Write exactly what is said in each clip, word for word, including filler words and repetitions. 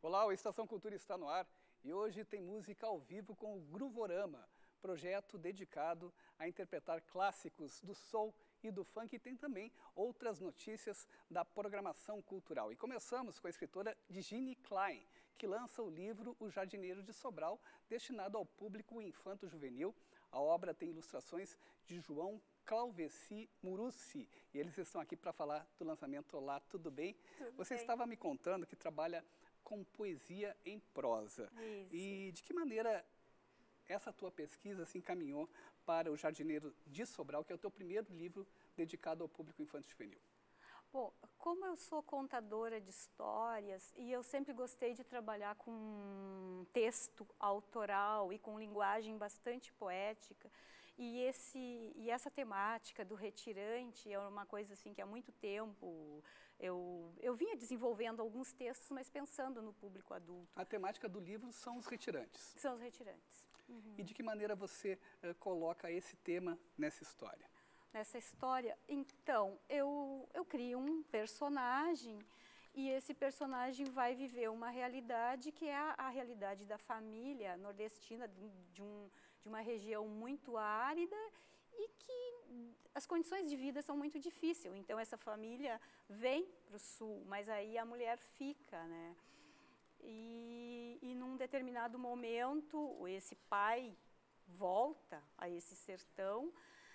Olá, o Estação Cultura está no ar e hoje tem música ao vivo com o Groovorama, projeto dedicado a interpretar clássicos do soul e do funk, e tem também outras notícias da programação cultural. E começamos com a escritora Djine Klein, que lança o livro O Jardineiro de Sobral, destinado ao público infanto-juvenil. A obra tem ilustrações de João Clauveci Murussi, e eles estão aqui para falar do lançamento. Olá, tudo bem? Tudo Você bem. estava me contando que trabalha com poesia em prosa. Isso. E de que maneira essa tua pesquisa se encaminhou para O Jardineiro de Sobral, que é o teu primeiro livro dedicado ao público infanto-juvenil? Bom, como eu sou contadora de histórias e eu sempre gostei de trabalhar com texto autoral e com linguagem bastante poética, e, esse, e essa temática do retirante é uma coisa assim que há muito tempo eu, eu vinha desenvolvendo alguns textos, mas pensando no público adulto. A temática do livro são os retirantes. São os retirantes. Uhum. E de que maneira você uh, coloca esse tema nessa história? Nessa história, então, eu, eu crio um personagem e esse personagem vai viver uma realidade que é a, a realidade da família nordestina, de, um, de uma região muito árida e que as condições de vida são muito difíceis. Então, essa família vem para o sul, mas aí a mulher fica, né? E, e num determinado momento, esse pai volta a esse sertão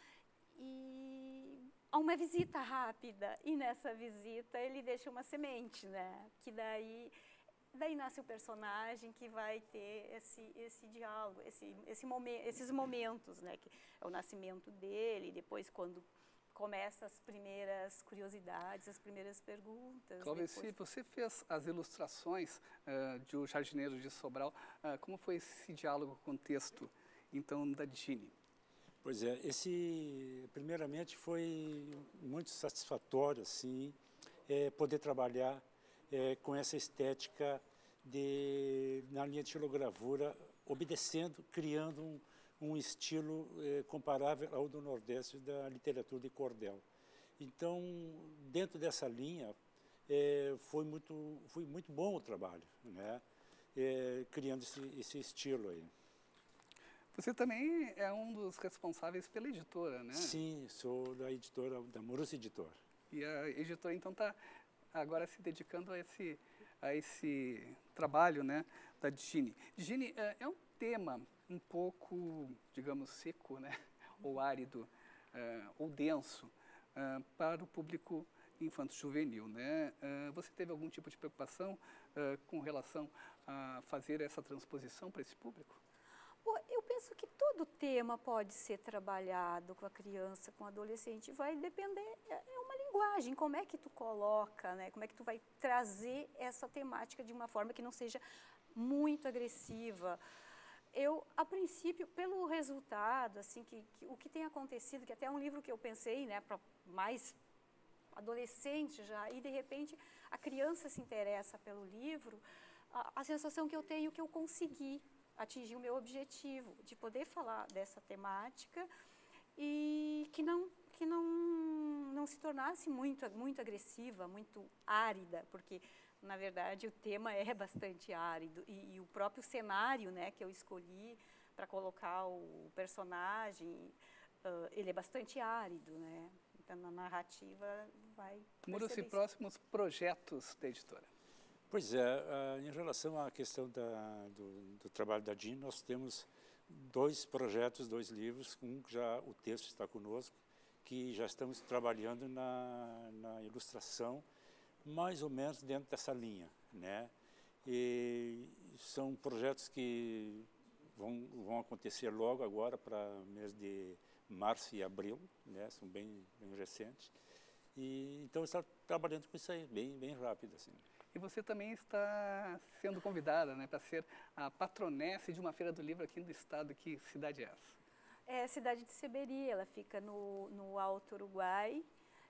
e há uma visita rápida, e nessa visita ele deixa uma semente, né? Que daí, daí nasce o personagem que vai ter esse, esse diálogo, esse, esse momen esses momentos, né? Que é o nascimento dele, depois quando começa as primeiras curiosidades, as primeiras perguntas. Clauveci, depois... você fez as ilustrações uh, de O Jardineiro de Sobral. Uh, como foi esse diálogo com o texto, então, da Djine? Pois é, esse, primeiramente, foi muito satisfatório, assim, é, poder trabalhar é, com essa estética de, na linha de xilogravura, obedecendo, criando um, um estilo é, comparável ao do Nordeste da literatura de cordel. Então, dentro dessa linha, é, foi, muito, foi muito bom o trabalho, né? É, criando esse, esse estilo aí. Você também é um dos responsáveis pela editora, né? Sim, sou da editora, da Murussi Editora. E a editora, então, está agora se dedicando a esse, a esse trabalho, né, da Djine. Djine, é, é um tema um pouco, digamos, seco, né, ou árido, é, ou denso, é, para o público infanto-juvenil, né? É, você teve algum tipo de preocupação é, com relação a fazer essa transposição para esse público? Eu penso que todo tema pode ser trabalhado com a criança, com o adolescente, vai depender, é uma linguagem, como é que tu coloca, né? Como é que tu vai trazer essa temática de uma forma que não seja muito agressiva. Eu, a princípio, pelo resultado, assim, que, que o que tem acontecido, que até é um livro que eu pensei, né, para mais adolescente já, e de repente a criança se interessa pelo livro, a, a sensação que eu tenho é que eu consegui atingir o meu objetivo, de poder falar dessa temática e que não, que não, não se tornasse muito, muito agressiva, muito árida, porque, na verdade, o tema é bastante árido e, e o próprio cenário, né, que eu escolhi para colocar o personagem, uh, ele é bastante árido, né? Então, na narrativa vai... Murussi, próximos projetos da editora? Pois é, em relação à questão da, do, do trabalho da Djine, nós temos dois projetos, dois livros, um que já o texto está conosco, que já estamos trabalhando na, na ilustração, mais ou menos dentro dessa linha, né? E são projetos que vão, vão acontecer logo agora, para mês de março e abril, né? São bem, bem recentes. E, então, está trabalhando com isso aí, bem, bem rápido, assim. E você também está sendo convidada, né, para ser a patronesse de uma feira do livro aqui no estado. Que cidade é essa? É a cidade de Seberi, ela fica no, no Alto Uruguai.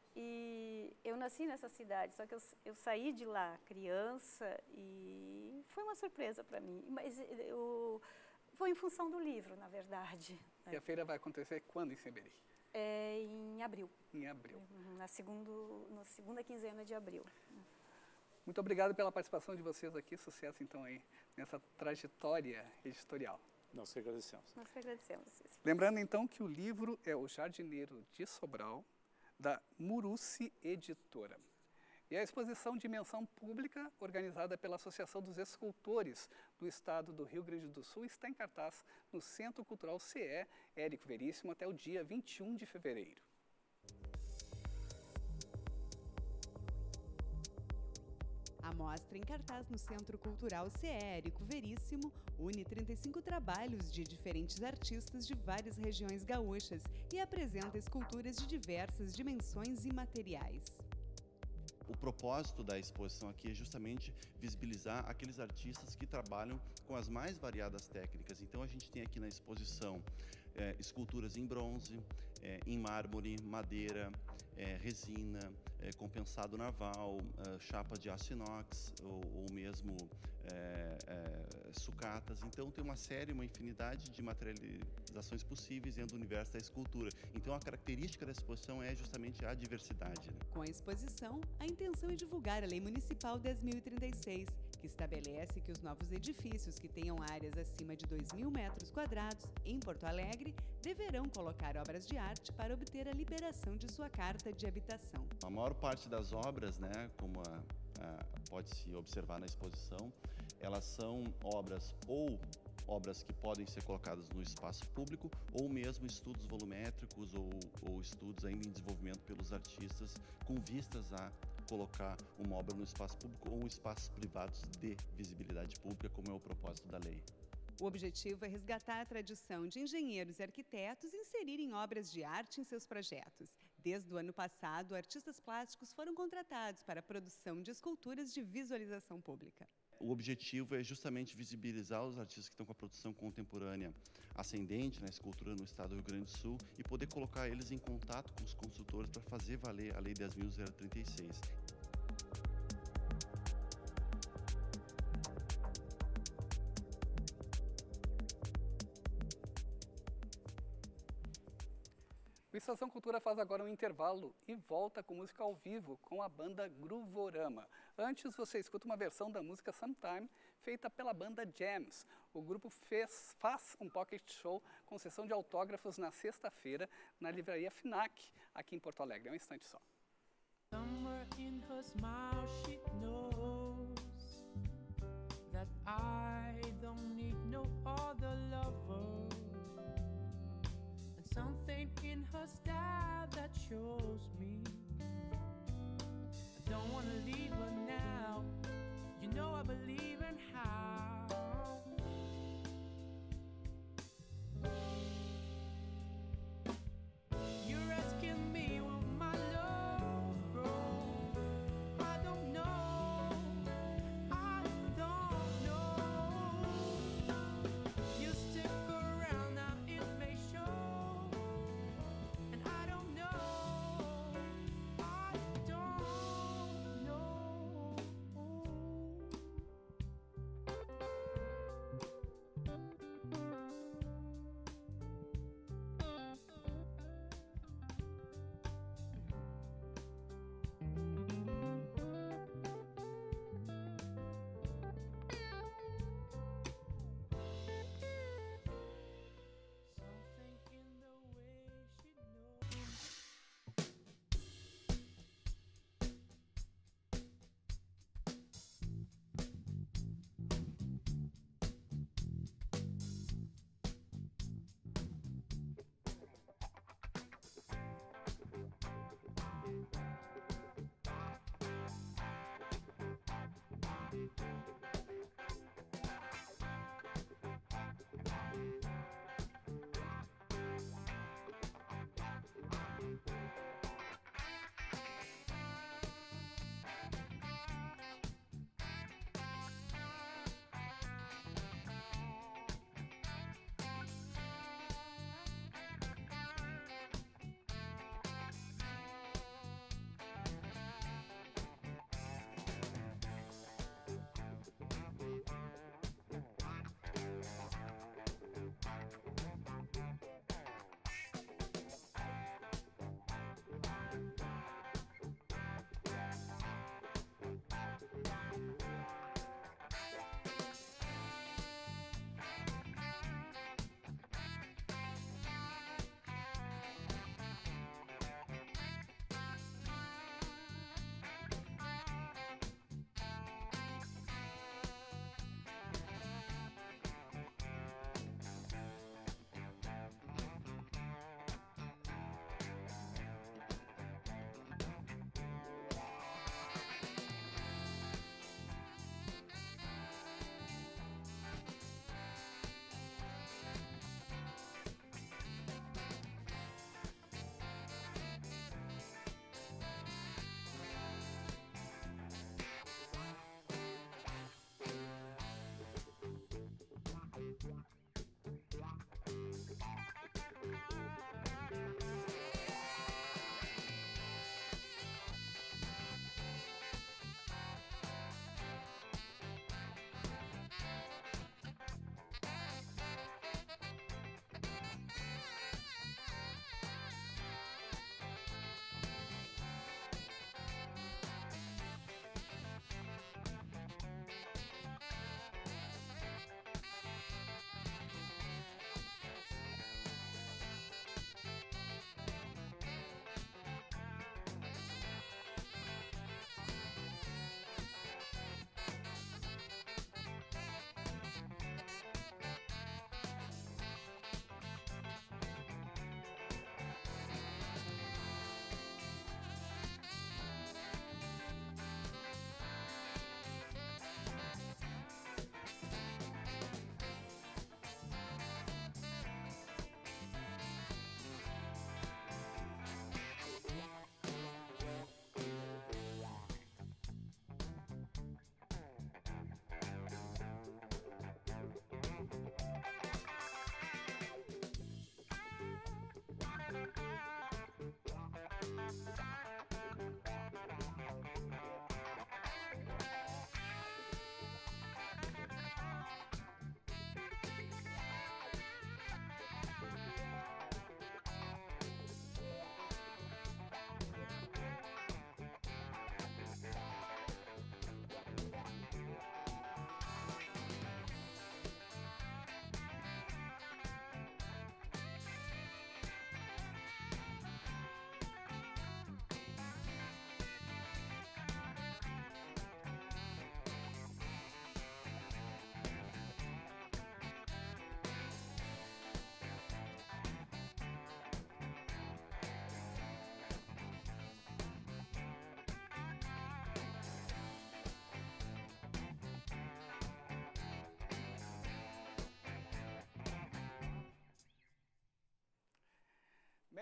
E eu nasci nessa cidade, só que eu, eu saí de lá criança e foi uma surpresa para mim. Mas eu, foi em função do livro, na verdade. E a feira vai acontecer quando em Seberi? É em abril. Em abril. Na, segundo, na segunda quinzena de abril. Muito obrigado pela participação de vocês aqui. Sucesso, então, aí, nessa trajetória editorial. Nós que agradecemos. Nós que agradecemos. Lembrando, então, que o livro é O Jardineiro de Sobral, da Muruci Editora. E a exposição Dimensão Pública, organizada pela Associação dos Escultores do Estado do Rio Grande do Sul, está em cartaz no Centro Cultural C E Érico Veríssimo até o dia vinte e um de fevereiro. A mostra em cartaz no Centro Cultural C E Érico Veríssimo une trinta e cinco trabalhos de diferentes artistas de várias regiões gaúchas e apresenta esculturas de diversas dimensões e materiais. O propósito da exposição aqui é justamente visibilizar aqueles artistas que trabalham com as mais variadas técnicas. Então a gente tem aqui na exposição é, esculturas em bronze, é, em mármore, madeira, é, resina, é, compensado naval, é, chapa de aço inox ou, ou mesmo é, é, sucatas. Então tem uma série, uma infinidade de materializações possíveis dentro do universo da escultura. Então a característica da exposição é justamente a diversidade, né? Com a exposição, a intenção é divulgar a Lei Municipal dez mil e trinta e seis, que estabelece que os novos edifícios que tenham áreas acima de dois mil metros quadrados em Porto Alegre deverão colocar obras de arte para obter a liberação de sua carta de habitação. A maior parte das obras, né, como a, a, pode-se observar na exposição, elas são obras ou obras que podem ser colocadas no espaço público ou mesmo estudos volumétricos ou, ou estudos ainda em desenvolvimento pelos artistas com vistas a colocar uma obra no espaço público ou espaços privados de visibilidade pública, como é o propósito da lei. O objetivo é resgatar a tradição de engenheiros e arquitetos inserirem obras de arte em seus projetos. Desde o ano passado, artistas plásticos foram contratados para a produção de esculturas de visualização pública. O objetivo é justamente visibilizar os artistas que estão com a produção contemporânea ascendente na escultura no estado do Rio Grande do Sul e poder colocar eles em contato com os consultores para fazer valer a Lei dez mil e trinta e seis. O Estação Cultura faz agora um intervalo e volta com música ao vivo com a banda Gruvorama. Antes, você escuta uma versão da música Sometime, feita pela banda Jams. O grupo fez, faz um pocket show com sessão de autógrafos na sexta-feira na livraria Finac, aqui em Porto Alegre. É um instante só. Somewhere in her smile she knows that I don't need no other lover. And something in her style that shows me I don't wanna leave her now. You know I believe in how you're asking me will my love grow. I don't know, I don't know. You stick around now it may show. And I don't know, I don't know.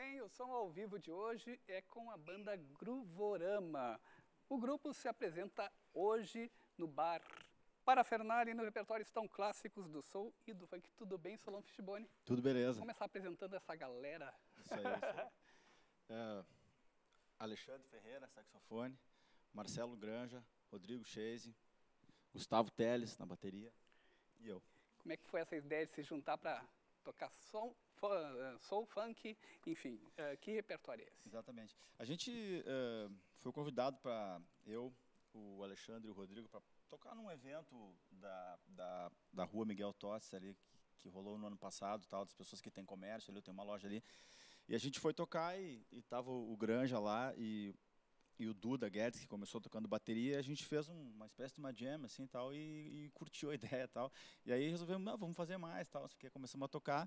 bem, o som ao vivo de hoje é com a banda Groovorama. O grupo se apresenta hoje no bar Parafernália e no repertório estão clássicos do soul e do funk. Tudo bem, Solon Fishbone? Tudo beleza. Vamos começar apresentando essa galera. Isso aí, isso aí. É, Alexandre Ferreira, saxofone, Marcelo Granja, Rodrigo Chase, Gustavo Teles na bateria e eu. Como é que foi essa ideia de se juntar para tocar soul, soul, funk, enfim, uh, que repertório é esse? Exatamente. A gente uh, foi convidado para eu, o Alexandre e o Rodrigo para tocar num evento da, da, da rua Miguel Tostes ali, que, que rolou no ano passado, tal, das pessoas que têm comércio ali, eu tenho uma loja ali. E a gente foi tocar e, e tava o, o Granja lá e, e o Duda Guedes, que começou tocando bateria, a gente fez um, uma espécie de uma jam assim, tal, e, e curtiu a ideia tal. E aí resolvemos, não, vamos fazer mais, tal, assim, que começamos a tocar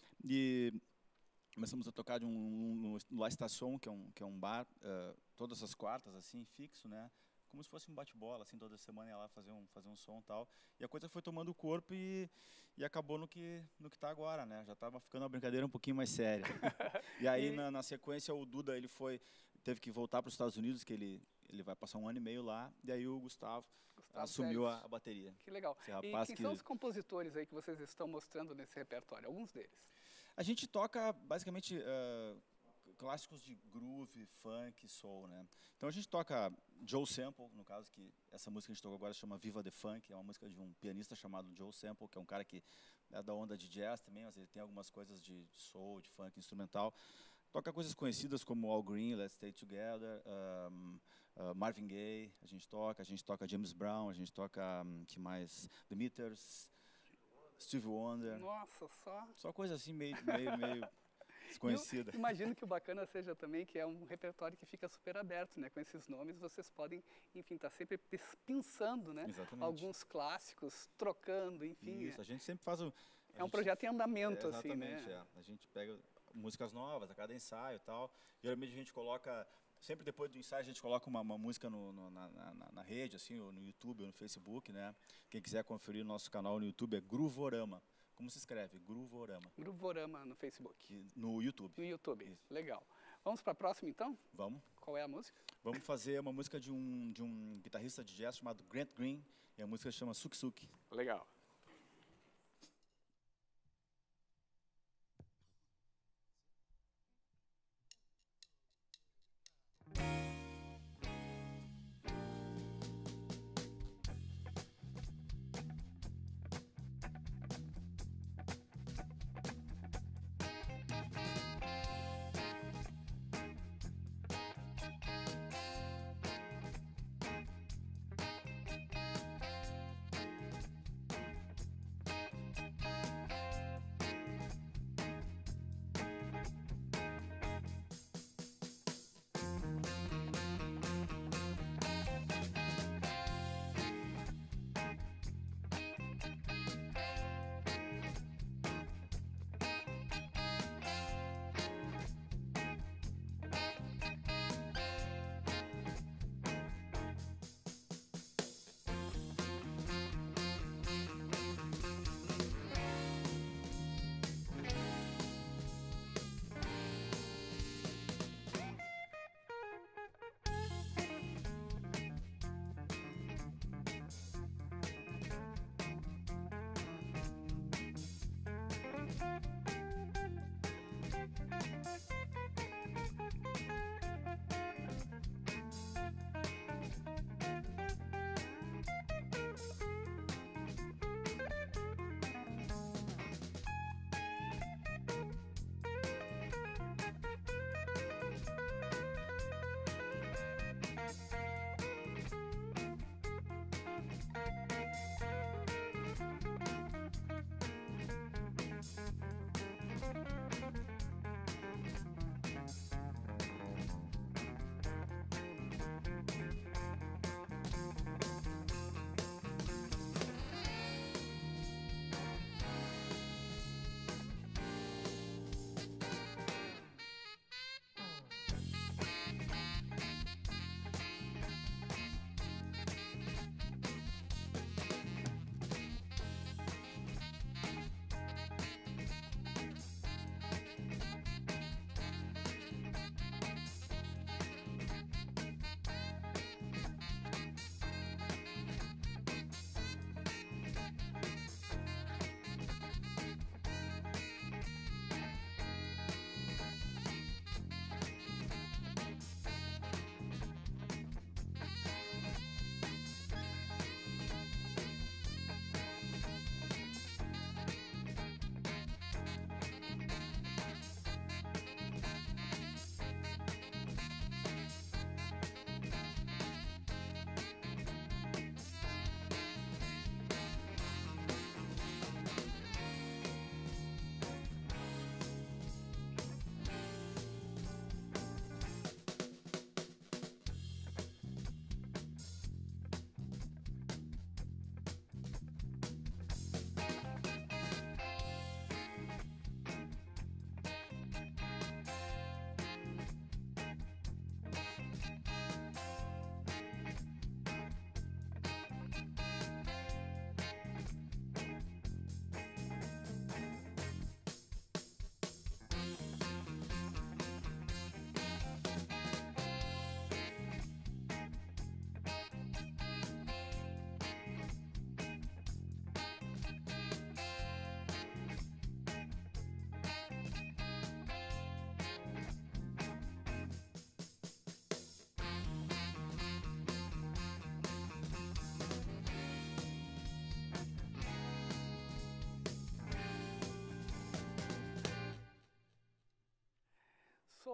e começamos a tocar de um, um, no La Estação, que é um, que é um bar, uh, todas as quartas, assim, fixo, né? Como se fosse um bate-bola, assim, toda semana ia lá fazer um, fazer um som e tal. E a coisa foi tomando corpo e, e acabou no que no que está agora, né? Já estava ficando uma brincadeira um pouquinho mais séria. E aí, na, na sequência, o Duda, ele foi, teve que voltar para os Estados Unidos, que ele, ele vai passar um ano e meio lá. E aí o Gustavo, Gustavo assumiu a, a bateria. Que legal. E quem que... são os compositores aí que vocês estão mostrando nesse repertório? Alguns deles. A gente toca, basicamente... Uh, clássicos de groove, funk, soul, né? Então a gente toca Joe Sample, no caso, que essa música que a gente tocou agora se chama Viva the Funk, é uma música de um pianista chamado Joe Sample, que é um cara que é da onda de jazz também, mas ele tem algumas coisas de soul, de funk, instrumental. Toca coisas conhecidas como Al Green, Let's Stay Together, um, uh, Marvin Gaye, a gente toca, a gente toca James Brown, a gente toca, um, que mais? The Meters, Stevie Wonder. Nossa, só... Só coisa assim meio... meio, meio desconhecida. Eu imagino que o bacana seja também que é um repertório que fica super aberto, né? Com esses nomes vocês podem, enfim, estar tá sempre pensando, né? Exatamente. Alguns clássicos, trocando, enfim. Isso, é. a gente sempre faz o... É um gente, projeto em andamento, é, assim, né? Exatamente, é. A gente pega músicas novas a cada ensaio e tal. Geralmente a gente coloca... Sempre depois do ensaio a gente coloca uma, uma música no, no, na, na, na rede, assim, ou no YouTube ou no Facebook, né? Quem quiser conferir o nosso canal no YouTube é Groovorama. Como se escreve? Groovorama. Groovorama no Facebook. No YouTube. No YouTube, isso. Legal. Vamos para a próxima, então? Vamos. Qual é a música? Vamos fazer uma música de um, de um guitarrista de jazz chamado Grant Green, e a música se chama Suk Suk. Legal.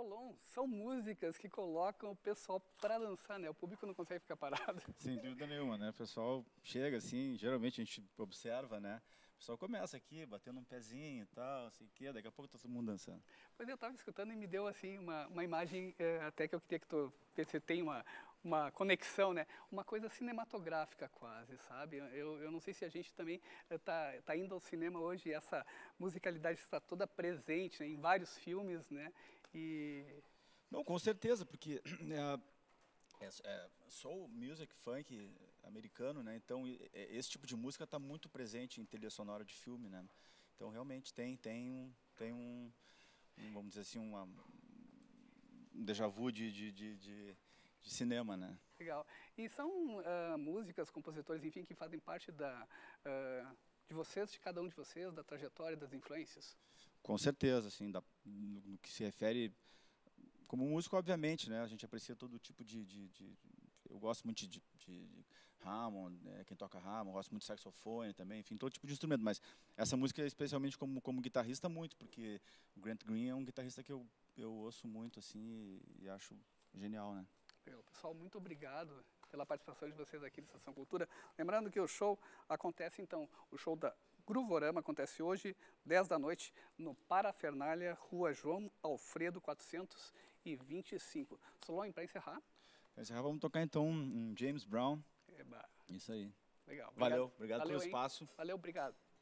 Solon, são músicas que colocam o pessoal para dançar, né? O público não consegue ficar parado. Sem dúvida nenhuma, né? O pessoal chega assim, geralmente a gente observa, né? O pessoal começa aqui, batendo um pezinho e tal, assim, que daqui a pouco tá todo mundo dançando. Pois eu estava escutando e me deu assim uma, uma imagem, é, até que eu queria que tu você tem uma, uma conexão, né? Uma coisa cinematográfica quase, sabe? Eu, eu não sei se a gente também está tá indo ao cinema hoje e essa musicalidade está toda presente, né, em vários filmes, né? E... Não, com certeza, porque é, é, é soul music, funk americano, né? Então é, esse tipo de música está muito presente em trilha sonora de filme, né? Então realmente tem tem um tem um, um vamos dizer assim uma, um déjà vu de, de, de, de, de cinema, né? Legal. E são uh, músicas, compositores, enfim, que fazem parte da uh, de vocês, de cada um de vocês, da trajetória, das influências? Com certeza, assim, da, no, no que se refere como músico, obviamente, né? A gente aprecia todo tipo de, de, de eu gosto muito de, de, de Hammond, né? Quem toca Hammond, gosto muito de saxofone também, enfim, todo tipo de instrumento. Mas essa música, especialmente como como guitarrista, muito, porque o Grant Green é um guitarrista que eu eu ouço muito, assim, e, e acho genial, né? Pessoal, muito obrigado pela participação de vocês aqui no Estação Cultura. Lembrando que o show acontece, então, o show da Groovorama acontece hoje, dez da noite, no Parafernália, Rua João Alfredo, quatrocentos e vinte e cinco. Solon, para encerrar? Para encerrar, vamos tocar, então, um James Brown. Eba. Isso aí. Legal. Obrigado. Valeu, obrigado Valeu, pelo hein? espaço. Valeu, obrigado.